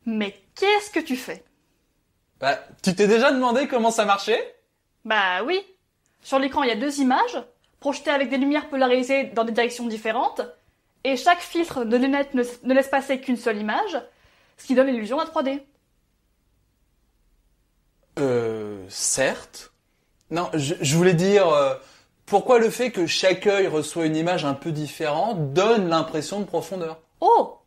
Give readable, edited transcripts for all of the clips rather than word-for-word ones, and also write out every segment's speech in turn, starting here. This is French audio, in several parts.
Mais qu'est-ce que tu fais? Bah, tu t'es déjà demandé comment ça marchait? Bah oui. Sur l'écran, il y a 2 images, projetées avec des lumières polarisées dans des directions différentes, et chaque filtre de lunettes ne laisse passer qu'une seule image, ce qui donne l'illusion à 3D. Certes. Non, je voulais dire, pourquoi le fait que chaque œil reçoit une image un peu différente donne l'impression de profondeur? Oh!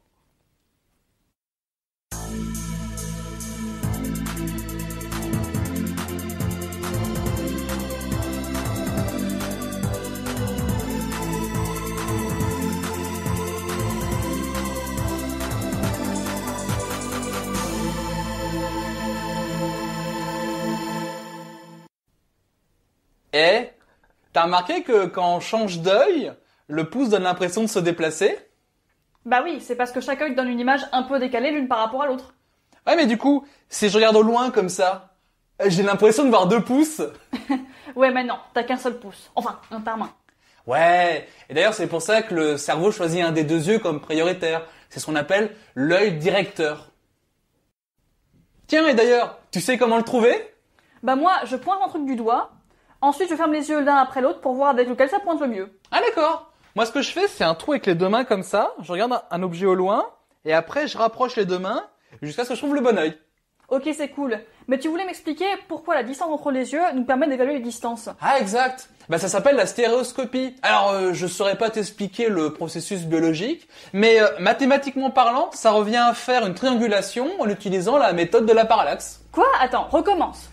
Et t'as remarqué que quand on change d'œil, le pouce donne l'impression de se déplacer? Bah oui, c'est parce que chaque œil donne une image un peu décalée l'une par rapport à l'autre. Ouais, mais du coup, si je regarde au loin comme ça, j'ai l'impression de voir 2 pouces. Ouais, mais non, t'as qu'un seul pouce. Enfin, un par main. Ouais, et d'ailleurs c'est pour ça que le cerveau choisit un des 2 yeux comme prioritaire. C'est ce qu'on appelle l'œil directeur. Tiens, et d'ailleurs, tu sais comment le trouver? Bah moi, je pointe un truc du doigt, ensuite je ferme les yeux l'un après l'autre pour voir avec lequel ça pointe le mieux. Ah d'accord. Moi ce que je fais, c'est un trou avec les 2 mains comme ça, je regarde un objet au loin, et après je rapproche les 2 mains jusqu'à ce que je trouve le bon œil. Ok, c'est cool. Mais tu voulais m'expliquer pourquoi la distance entre les yeux nous permet d'évaluer les distances. Ah exact. Bah ça s'appelle la stéréoscopie. Alors je saurais pas t'expliquer le processus biologique, mais mathématiquement parlant, ça revient à faire une triangulation en utilisant la méthode de la parallaxe. Quoi? Attends, recommence.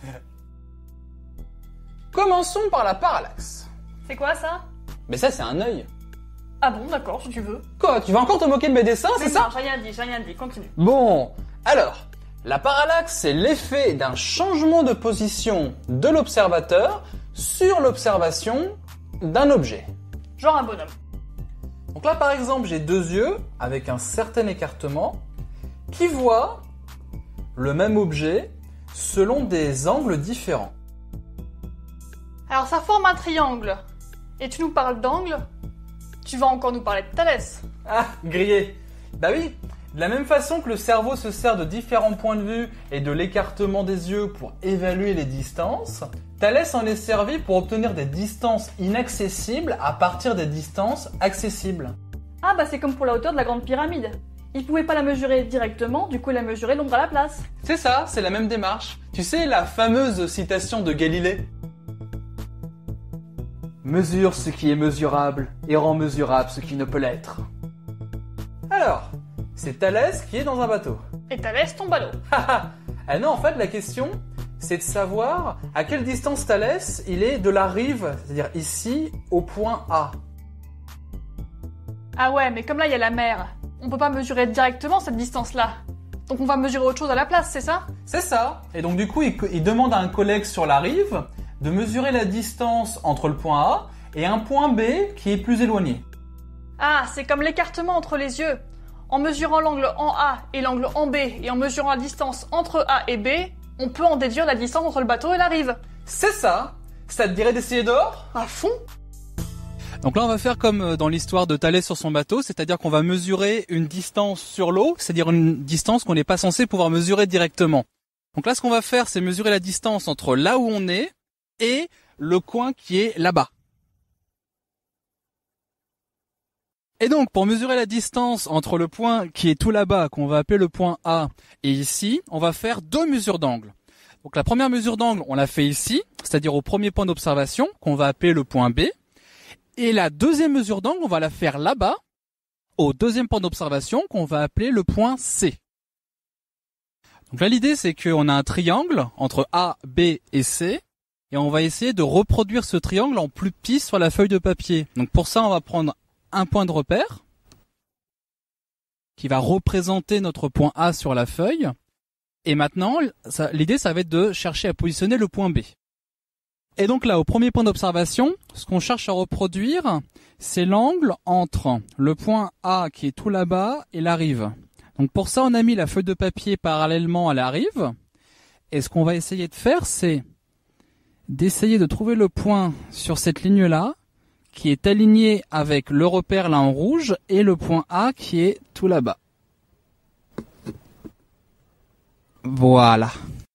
Commençons par la parallaxe. C'est quoi ça? Mais ça c'est un œil. Ah bon, d'accord, si tu veux. Quoi, tu vas encore te moquer de mes dessins, c'est ça? Non, j'ai rien dit, continue. Bon, alors, la parallaxe, c'est l'effet d'un changement de position de l'observateur sur l'observation d'un objet. Genre un bonhomme. Donc là, par exemple, j'ai 2 yeux avec un certain écartement qui voient le même objet selon des angles différents. Alors ça forme un triangle. Et tu nous parles d'angle? Tu vas encore nous parler de Thalès. Ah, grillé. Bah oui, de la même façon que le cerveau se sert de différents points de vue et de l'écartement des yeux pour évaluer les distances, Thalès en est servi pour obtenir des distances inaccessibles à partir des distances accessibles. Ah bah c'est comme pour la hauteur de la grande pyramide. Il pouvait pas la mesurer directement, du coup il a mesuré l'ombre à la place. C'est ça, c'est la même démarche. Tu sais, la fameuse citation de Galilée. Mesure ce qui est mesurable et rend mesurable ce qui ne peut l'être. Alors, c'est Thalès qui est dans un bateau. Et Thalès tombe à l'eau. Ah non, en fait, la question, c'est de savoir à quelle distance Thalès il est de la rive, c'est-à-dire ici, au point A. Ah ouais, mais comme là il y a la mer, on peut pas mesurer directement cette distance-là. Donc on va mesurer autre chose à la place, c'est ça? C'est ça. Et donc du coup, il demande à un collègue sur la rive de mesurer la distance entre le point A et un point B qui est plus éloigné. Ah, c'est comme l'écartement entre les yeux. En mesurant l'angle en A et l'angle en B, et en mesurant la distance entre A et B, on peut en déduire la distance entre le bateau et la rive. C'est ça. Ça te dirait d'essayer dehors? À fond. Donc là, on va faire comme dans l'histoire de Thalès sur son bateau, c'est-à-dire qu'on va mesurer une distance sur l'eau, c'est-à-dire une distance qu'on n'est pas censé pouvoir mesurer directement. Donc là, ce qu'on va faire, c'est mesurer la distance entre là où on est et le coin qui est là-bas. Et donc, pour mesurer la distance entre le point qui est tout là-bas, qu'on va appeler le point A, et ici, on va faire 2 mesures d'angle. Donc la première mesure d'angle, on l'a fait ici, c'est-à-dire au premier point d'observation, qu'on va appeler le point B. Et la deuxième mesure d'angle, on va la faire là-bas, au deuxième point d'observation, qu'on va appeler le point C. Donc là, l'idée, c'est qu'on a un triangle entre A, B et C, et on va essayer de reproduire ce triangle en plus petit sur la feuille de papier. Donc pour ça, on va prendre un point de repère qui va représenter notre point A sur la feuille. Et maintenant, l'idée, ça va être de chercher à positionner le point B. Et donc là, au premier point d'observation, ce qu'on cherche à reproduire, c'est l'angle entre le point A qui est tout là-bas et la rive. Donc pour ça, on a mis la feuille de papier parallèlement à la rive. Et ce qu'on va essayer de faire, c'est d'essayer de trouver le point sur cette ligne-là, qui est aligné avec le repère là en rouge et le point A qui est tout là-bas. Voilà.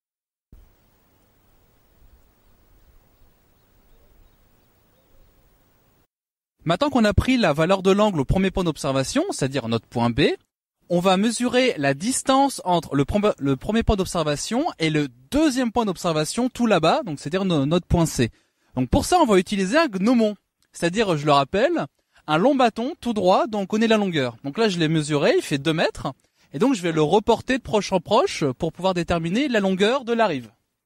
Maintenant qu'on a pris la valeur de l'angle au premier point d'observation, c'est-à-dire notre point B, on va mesurer la distance entre le premier point d'observation et le deuxième point d'observation tout là-bas, donc c'est-à-dire notre point C. Donc pour ça, on va utiliser un gnomon, c'est-à-dire, je le rappelle, un long bâton tout droit dont on connaît la longueur. Donc là, je l'ai mesuré, il fait 2 mètres, et donc je vais le reporter de proche en proche pour pouvoir déterminer la longueur de la rive.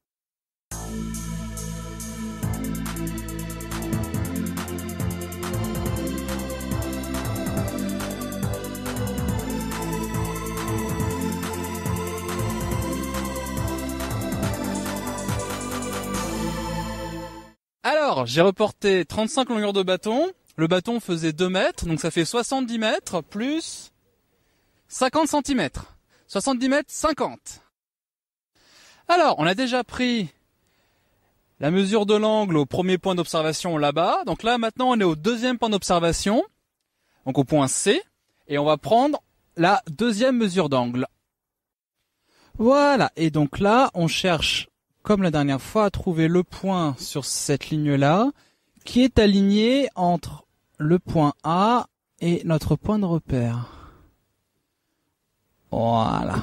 Alors, j'ai reporté 35 longueurs de bâton. Le bâton faisait 2 mètres, donc ça fait 70 mètres plus 50 cm. 70 mètres, 50. Alors, on a déjà pris la mesure de l'angle au premier point d'observation là-bas. Donc là, maintenant, on est au deuxième point d'observation, donc au point C, et on va prendre la deuxième mesure d'angle. Voilà, et donc là, on cherche, comme la dernière fois, à trouver le point sur cette ligne-là, qui est aligné entre le point A et notre point de repère. Voilà.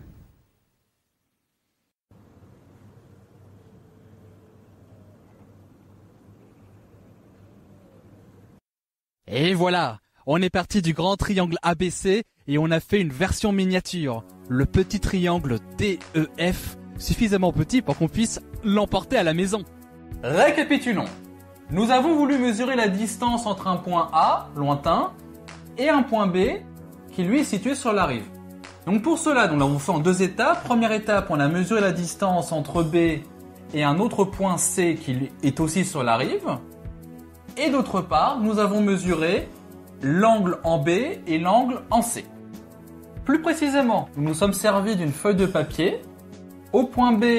Et voilà, on est parti du grand triangle ABC et on a fait une version miniature, le petit triangle DEF, suffisamment petit pour qu'on puisse l'emporter à la maison. Récapitulons. Nous avons voulu mesurer la distance entre un point A, lointain, et un point B, qui lui est situé sur la rive. Donc pour cela, nous l'avons fait en 2 étapes. Première étape, on a mesuré la distance entre B et un autre point C qui est aussi sur la rive. Et d'autre part, nous avons mesuré l'angle en B et l'angle en C. Plus précisément, nous nous sommes servis d'une feuille de papier au point B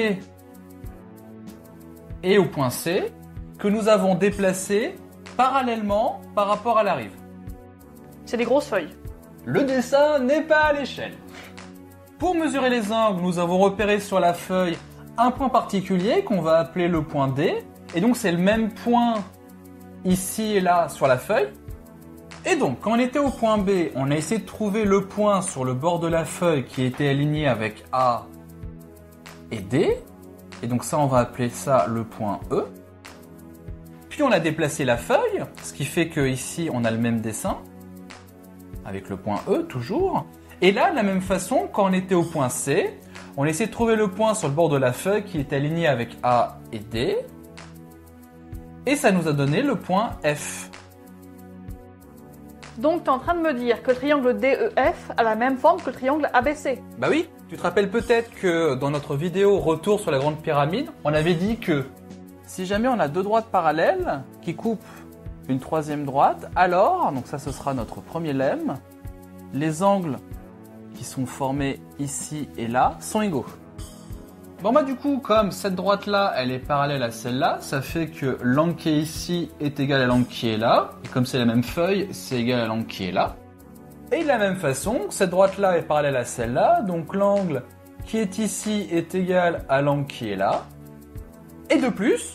et au point C que nous avons déplacé parallèlement par rapport à la rive. C'est des grosses feuilles. Le dessin n'est pas à l'échelle. Pour mesurer les angles, nous avons repéré sur la feuille un point particulier qu'on va appeler le point D. Et donc c'est le même point ici et là sur la feuille. Et donc quand on était au point B, on a essayé de trouver le point sur le bord de la feuille qui était aligné avec A et D. Et donc ça, on va appeler ça le point E. Puis on a déplacé la feuille, ce qui fait que ici on a le même dessin, avec le point E toujours. Et là, de la même façon, quand on était au point C, on a essayé de trouver le point sur le bord de la feuille qui est aligné avec A et D. Et ça nous a donné le point F. Donc tu es en train de me dire que le triangle DEF a la même forme que le triangle ABC. Bah oui, tu te rappelles peut-être que dans notre vidéo Retour sur la Grande Pyramide, on avait dit que si jamais on a 2 droites parallèles qui coupent une 3e droite, alors, donc ça ce sera notre premier lemme, les angles qui sont formés ici et là sont égaux. Bon bah du coup, comme cette droite-là, elle est parallèle à celle-là, ça fait que l'angle qui est ici est égal à l'angle qui est là, et comme c'est la même feuille, c'est égal à l'angle qui est là. Et de la même façon, cette droite-là est parallèle à celle-là, donc l'angle qui est ici est égal à l'angle qui est là. Et de plus,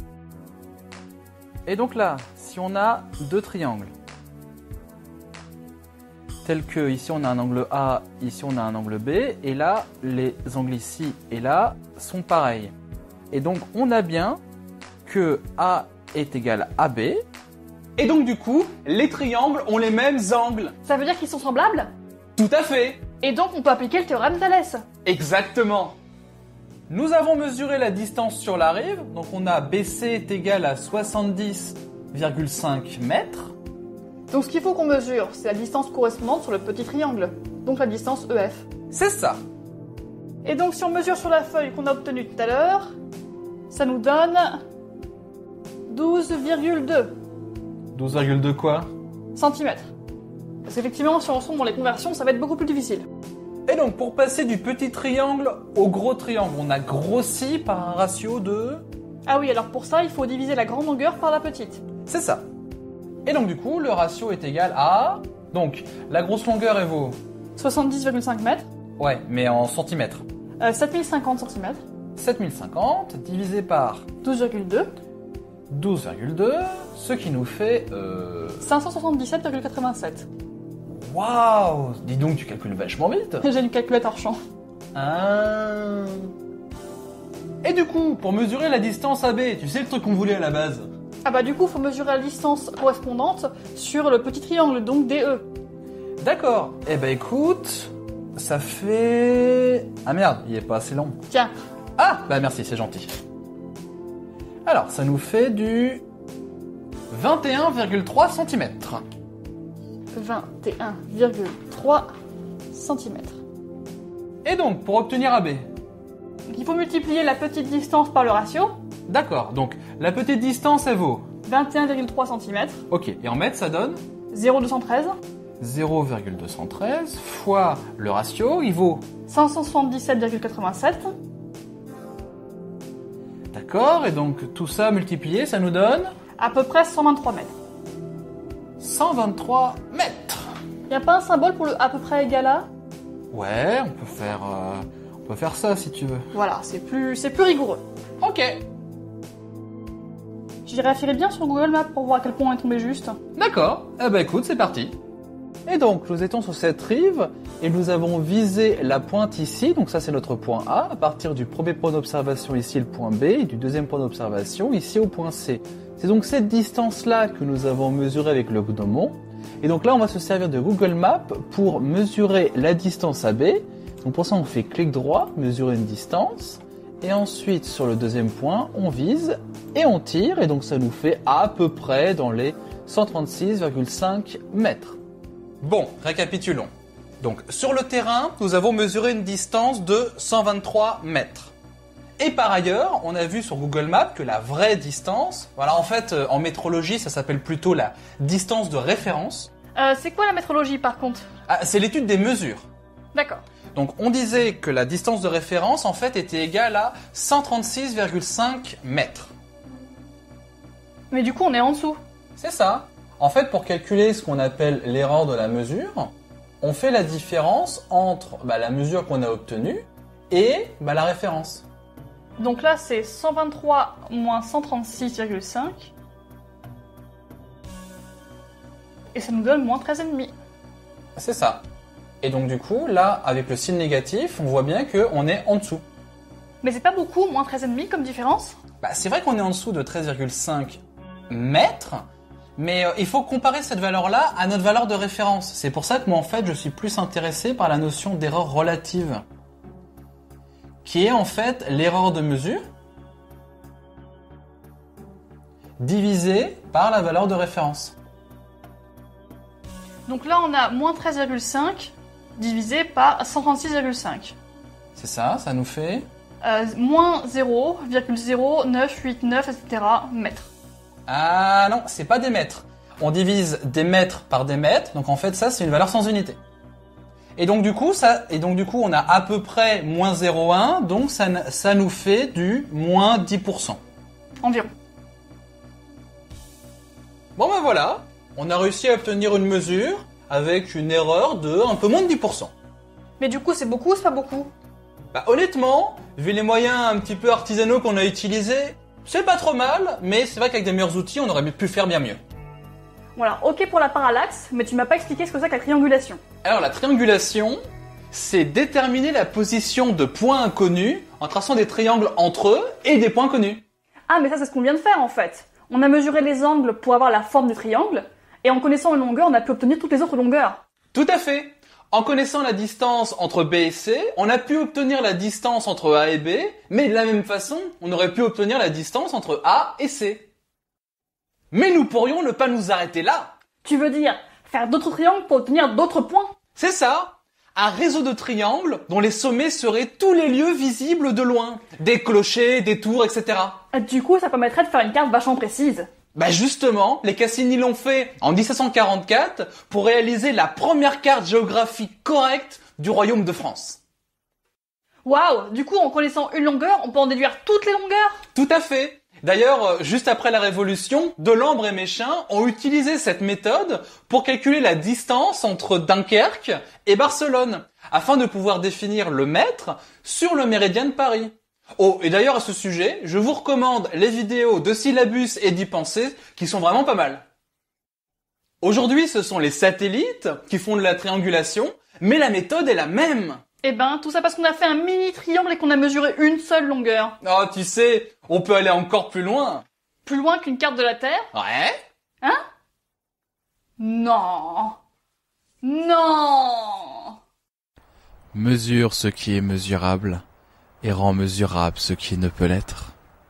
et donc là, si on a 2 triangles, tels que ici on a un angle A, ici on a un angle B, et là, les angles ici et là sont pareils. Et donc on a bien que A est égal à B, et donc du coup, les triangles ont les mêmes angles. Ça veut dire qu'ils sont semblables? Tout à fait. Et donc on peut appliquer le théorème de Thalès. Exactement. Nous avons mesuré la distance sur la rive, donc on a BC est égal à 70,5 mètres. Donc ce qu'il faut qu'on mesure, c'est la distance correspondante sur le petit triangle, donc la distance EF. C'est ça. Et donc si on mesure sur la feuille qu'on a obtenue tout à l'heure, ça nous donne 12,2 12,2 quoi? centimètres. Parce qu'effectivement, si on retourne dans les conversions, ça va être beaucoup plus difficile. Et donc pour passer du petit triangle au gros triangle, on a grossi par un ratio de... Ah oui, alors pour ça, il faut diviser la grande longueur par la petite. C'est ça. Et donc du coup, le ratio est égal à... Donc, la grosse longueur, elle vaut... 70,5 mètres. Ouais, mais en centimètres. 7050 cm. 7050 divisé par 12,2. 12,2, ce qui nous fait... 577,87. Waouh! Dis donc, tu calcules vachement vite. J'ai une calculette hors champ. Ah. Et du coup, pour mesurer la distance AB, tu sais le truc qu'on voulait à la base? Ah bah du coup, faut mesurer la distance correspondante sur le petit triangle, donc DE. D'accord. Eh ben écoute, ça fait... Ah merde, il est pas assez long. Tiens, Ah, bah merci, c'est gentil. Alors, ça nous fait du 21,3 cm. 21,3 cm. Et donc, pour obtenir AB, Il faut multiplier la petite distance par le ratio, d'accord, donc la petite distance, elle vaut... 21,3 cm, Ok, et en mètres, ça donne 0,213, 0,213 fois le ratio, il vaut... 577,87, D'accord, et donc tout ça multiplié, ça nous donne à peu près 123 mètres. 123 mètres. Y a pas un symbole pour le à peu près égal à? Ouais, on peut faire ça si tu veux. Voilà, c'est plus rigoureux. Ok. J'y référais bien sur Google Maps pour voir à quel point on est tombé juste. D'accord, eh ben écoute, c'est parti. Et donc, nous étions sur cette rive, et nous avons visé la pointe ici, donc ça c'est notre point A, à partir du premier point d'observation ici, le point B, et du deuxième point d'observation ici au point C. C'est donc cette distance-là que nous avons mesurée avec le gnomon, et donc là on va se servir de Google Maps pour mesurer la distance AB. Donc pour ça on fait clic droit, mesurer une distance, et ensuite sur le deuxième point on vise, et on tire, et donc ça nous fait à peu près dans les 136,5 mètres. Bon, récapitulons. Donc, sur le terrain, nous avons mesuré une distance de 123 mètres. Et par ailleurs, on a vu sur Google Maps que la vraie distance, voilà, en fait, en métrologie, ça s'appelle plutôt la distance de référence. C'est quoi la métrologie par contre? Ah, c'est l'étude des mesures. D'accord. Donc, on disait que la distance de référence, en fait, était égale à 136,5 mètres. Mais du coup, on est en dessous. C'est ça. En fait, pour calculer ce qu'on appelle l'erreur de la mesure, on fait la différence entre la mesure qu'on a obtenue et la référence. Donc là, c'est 123 moins 136,5. Et ça nous donne moins 13,5. C'est ça. Et donc du coup, là, avec le signe négatif, on voit bien qu'on est en dessous. Mais c'est pas beaucoup, moins 13,5 comme différence? C'est vrai qu'on est en dessous de 13,5 mètres, mais il faut comparer cette valeur-là à notre valeur de référence. C'est pour ça que moi, en fait, je suis plus intéressé par la notion d'erreur relative, qui est en fait l'erreur de mesure divisée par la valeur de référence. Donc là, on a moins 13,5 divisé par 136,5. C'est ça, ça nous fait... Moins 0,0989, etc. mètres. Ah non, c'est pas des mètres. On divise des mètres par des mètres, donc en fait ça c'est une valeur sans unité. Et donc du coup on a à peu près moins 0,1, donc ça nous fait du moins 10%. Environ. Bon ben voilà, on a réussi à obtenir une mesure avec une erreur de un peu moins de 10%. Mais du coup, c'est beaucoup ou c'est pas beaucoup? Honnêtement, vu les moyens un petit peu artisanaux qu'on a utilisés, c'est pas trop mal, mais c'est vrai qu'avec des meilleurs outils, on aurait pu faire bien mieux. Voilà, ok pour la parallaxe, mais tu m'as pas expliqué ce que c'est que la triangulation. Alors la triangulation, c'est déterminer la position de points inconnus en traçant des triangles entre eux et des points connus. Ah, mais ça c'est ce qu'on vient de faire en fait. On a mesuré les angles pour avoir la forme du triangle, et en connaissant une longueur, on a pu obtenir toutes les autres longueurs. Tout à fait. En connaissant la distance entre B et C, on a pu obtenir la distance entre A et B, mais de la même façon, on aurait pu obtenir la distance entre A et C. Mais nous pourrions ne pas nous arrêter là. Tu veux dire faire d'autres triangles pour obtenir d'autres points? C'est ça. Un réseau de triangles dont les sommets seraient tous les lieux visibles de loin. Des clochers, des tours, etc. Du coup, ça permettrait de faire une carte vachement précise. Justement, les Cassini l'ont fait en 1744 pour réaliser la première carte géographique correcte du royaume de France. Waouh! Du coup, en connaissant une longueur, on peut en déduire toutes les longueurs? Tout à fait. D'ailleurs, juste après la Révolution, Delambre et Méchain ont utilisé cette méthode pour calculer la distance entre Dunkerque et Barcelone, afin de pouvoir définir le mètre sur le méridien de Paris. Oh, et d'ailleurs à ce sujet, je vous recommande les vidéos de Syllabus et d'y penser, qui sont vraiment pas mal. Aujourd'hui, ce sont les satellites qui font de la triangulation, mais la méthode est la même. Eh ben, tout ça parce qu'on a fait un mini triangle et qu'on a mesuré une seule longueur. Oh, tu sais, on peut aller encore plus loin. Plus loin qu'une carte de la Terre? Ouais? Hein? Non. Non. Mesure ce qui est mesurable et rend mesurable ce qui ne peut l'être.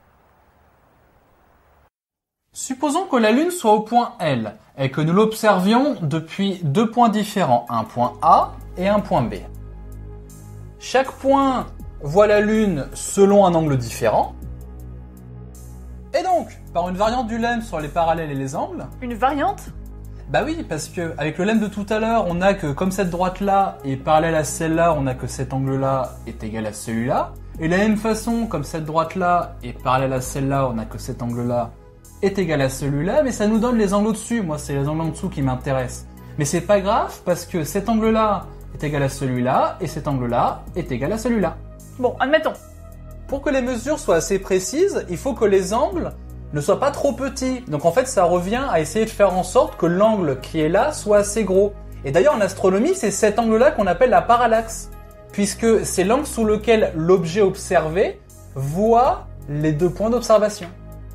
Supposons que la Lune soit au point L et que nous l'observions depuis deux points différents, un point A et un point B. Chaque point voit la Lune selon un angle différent. Et donc, par une variante du lemme sur les parallèles et les angles... Une variante? Bah oui, parce que avec le lemme de tout à l'heure, on a que comme cette droite-là est parallèle à celle-là, on a que cet angle-là est égal à celui-là. Et de la même façon, comme cette droite-là est parallèle à celle-là, on a que cet angle-là est égal à celui-là, mais ça nous donne les angles au-dessus. Moi, c'est les angles en dessous qui m'intéressent. Mais c'est pas grave, parce que cet angle-là est égal à celui-là, et cet angle-là est égal à celui-là. Bon, admettons. Pour que les mesures soient assez précises, il faut que les angles ne soient pas trop petits. Donc en fait, ça revient à essayer de faire en sorte que l'angle qui est là soit assez gros. Et d'ailleurs, en astronomie, c'est cet angle-là qu'on appelle la parallaxe, puisque c'est l'angle sous lequel l'objet observé voit les deux points d'observation.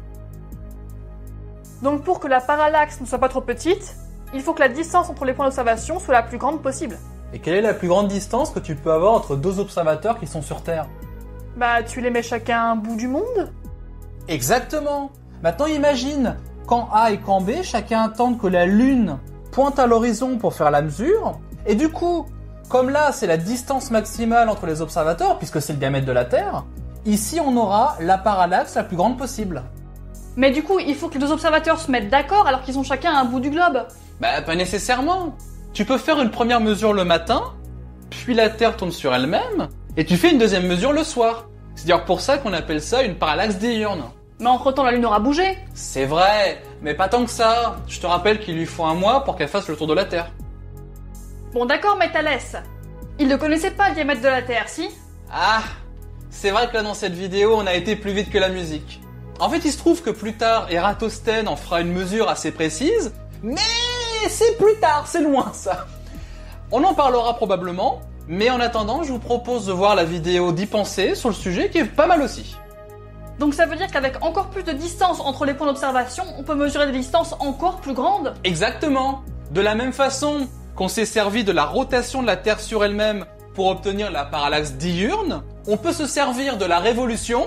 Donc pour que la parallaxe ne soit pas trop petite, il faut que la distance entre les points d'observation soit la plus grande possible. Et quelle est la plus grande distance que tu peux avoir entre deux observateurs qui sont sur Terre? Bah, tu les mets chacun à un bout du monde? Exactement. Maintenant, imagine, quand A et quand B, chacun attend que la Lune pointe à l'horizon pour faire la mesure. Et du coup, comme là, c'est la distance maximale entre les observateurs, puisque c'est le diamètre de la Terre, ici, on aura la parallaxe la plus grande possible. Mais du coup, il faut que les deux observateurs se mettent d'accord alors qu'ils sont chacun à un bout du globe. Bah, pas nécessairement. Tu peux faire une première mesure le matin, puis la Terre tourne sur elle-même, et tu fais une deuxième mesure le soir. C'est d'ailleurs pour ça qu'on appelle ça une parallaxe diurne. Mais entre-temps, la Lune aura bougé. C'est vrai, mais pas tant que ça. Je te rappelle qu'il lui faut un mois pour qu'elle fasse le tour de la Terre. Bon d'accord, mais Thalès, il ne connaissait pas le diamètre de la Terre, si? Ah, c'est vrai que là dans cette vidéo, on a été plus vite que la musique. En fait, il se trouve que plus tard, Ératosthène en fera une mesure assez précise, mais c'est plus tard, c'est loin ça. On en parlera probablement, mais en attendant, je vous propose de voir la vidéo d'y penser sur le sujet qui est pas mal aussi. Donc ça veut dire qu'avec encore plus de distance entre les points d'observation, on peut mesurer des distances encore plus grandes? Exactement. De la même façon qu'on s'est servi de la rotation de la Terre sur elle-même pour obtenir la parallaxe diurne, on peut se servir de la révolution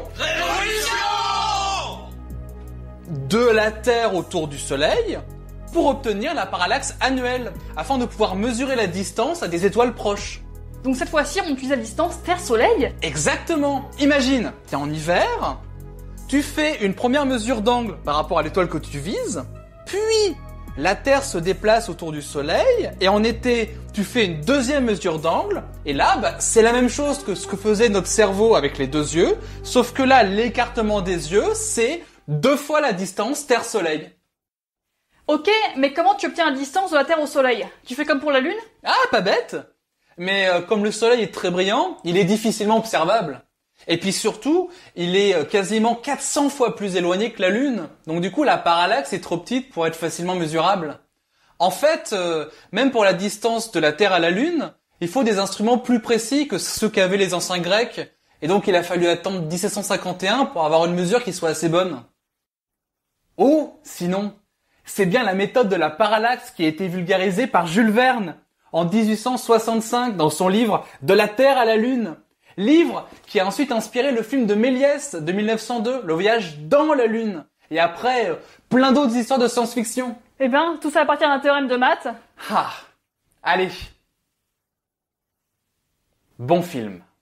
de la Terre autour du Soleil pour obtenir la parallaxe annuelle, afin de pouvoir mesurer la distance à des étoiles proches. Donc cette fois-ci, on utilise la distance Terre-Soleil? Exactement. Imagine, t'es en hiver, tu fais une première mesure d'angle par rapport à l'étoile que tu vises, puis la Terre se déplace autour du Soleil, et en été, tu fais une deuxième mesure d'angle, et là, c'est la même chose que ce que faisait notre cerveau avec les deux yeux, sauf que là, l'écartement des yeux, c'est 2 fois la distance Terre-Soleil. Ok, mais comment tu obtiens la distance de la Terre au Soleil? Tu fais comme pour la Lune? Ah, pas bête. Mais comme le Soleil est très brillant, il est difficilement observable. Et puis surtout, il est quasiment 400 fois plus éloigné que la Lune. Donc du coup, la parallaxe est trop petite pour être facilement mesurable. En fait, même pour la distance de la Terre à la Lune, il faut des instruments plus précis que ceux qu'avaient les anciens Grecs. Et donc il a fallu attendre 1751 pour avoir une mesure qui soit assez bonne. Oh, sinon, c'est bien la méthode de la parallaxe qui a été vulgarisée par Jules Verne en 1865 dans son livre « De la Terre à la Lune ». Livre qui a ensuite inspiré le film de Méliès de 1902, Le voyage dans la Lune. Et après, plein d'autres histoires de science-fiction. Eh ben, tout ça appartient à un théorème de maths. Ah, allez. Bon film.